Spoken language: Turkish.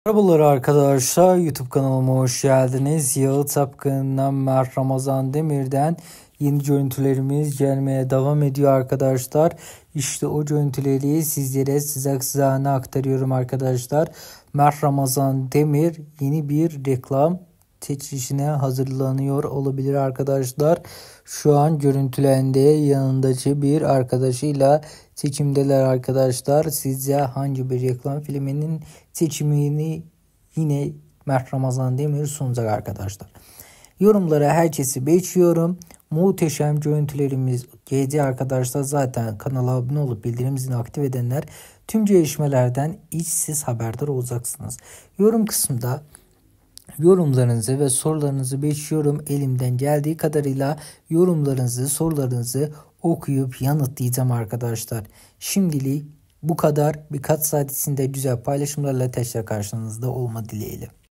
Merhabalar arkadaşlar, YouTube kanalıma hoş geldiniz. Yağı Tapkın'dan Mert Ramazan Demir'den yeni görüntülerimiz gelmeye devam ediyor arkadaşlar. İşte o görüntüleri sizlere sıcak aktarıyorum arkadaşlar. Mert Ramazan Demir yeni bir reklam seçilişine hazırlanıyor olabilir arkadaşlar. Şu an görüntülerinde yanındaki bir arkadaşıyla seçimdeler arkadaşlar. Sizce hangi bir reklam filminin seçimini yine Mert Ramazan Demir sunacak arkadaşlar. Yorumlara herkesi bekliyorum. Muhteşem görüntülerimiz geldi arkadaşlar. Zaten kanala abone olup bildirim zilini aktif edenler tüm gelişmelerden siz haberdar olacaksınız. Yorum kısmında yorumlarınızı ve sorularınızı bekliyorum. Elimden geldiği kadarıyla yorumlarınızı, sorularınızı okuyup yanıtlayacağım arkadaşlar. Şimdilik bu kadar. Birkaç saat içinde güzel paylaşımlarla tekrar karşınızda olma dileğiyle.